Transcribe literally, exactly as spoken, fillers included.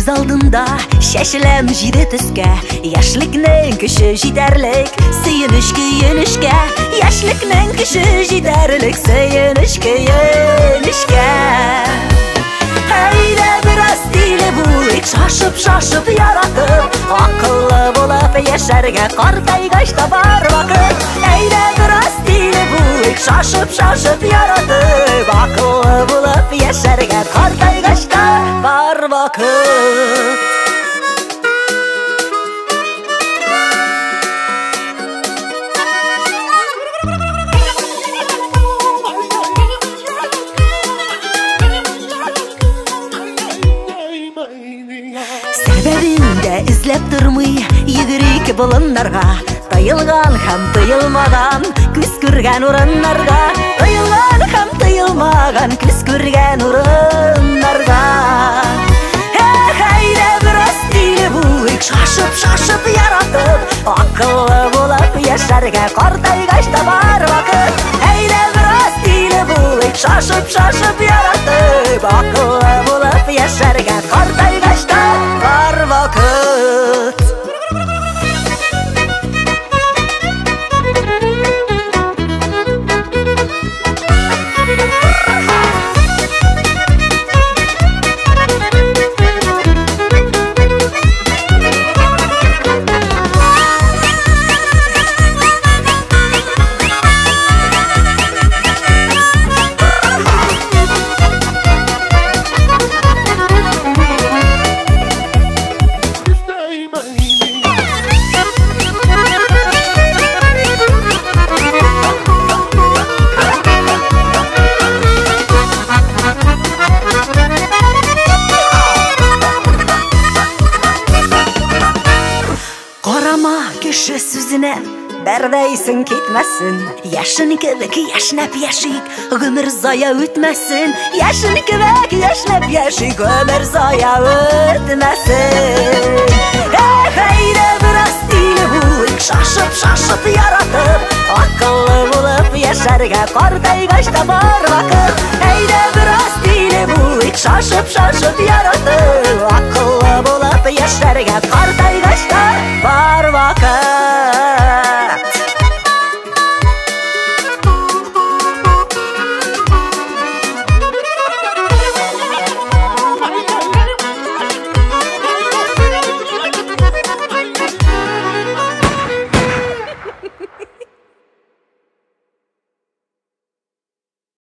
Күз алдында шәшілем жиде түскә, яшьлекнең көче җитәрлек, сөенеч көенешкә. Яшьлекнең көче җитәрлек, сөенеч көенешкә. Әйдә бераз тиле булыйк, шашып-шашып яратып, акыллы булып яшәргә картайгач та бар вакыт. Әйдә бераз тиле булыйк, шашып-шашып яратып, акыллы булып яшәргә картайгач та бар вакыт. Сәбәбендә эзләп тормый йөгерик болыннарга, тыелган һәм тыелмаган күз күргән урыннарга, тыелган һәм тыелмаган күз күргән урыннарга. Әйдә бераз тиле булыйк, шашып-шашып яратып, акыллы булып яшәргә картайгач та бар вакыт. Әйдә бераз тиле булыйк, шашып-шашып яратып, акыллы булып яшәргә картайгач та бар вакыт. Кеше сүзенә бәрдәйсең китмәсен, яшен кебек яшнәп яшик, гомер зая үтмәсен. Яшен кебек яшнәп яшик, гомер зая үтмәсен. Әйдә бераз тиле булыйк, шашып-шашып яратып, акыллы булып яшәргә картайгач та бар вакыт. Әйдә бераз тиле булыйк, шашып-шашып яратып, акыллы булып яшәргә картайгач та бар вакыт.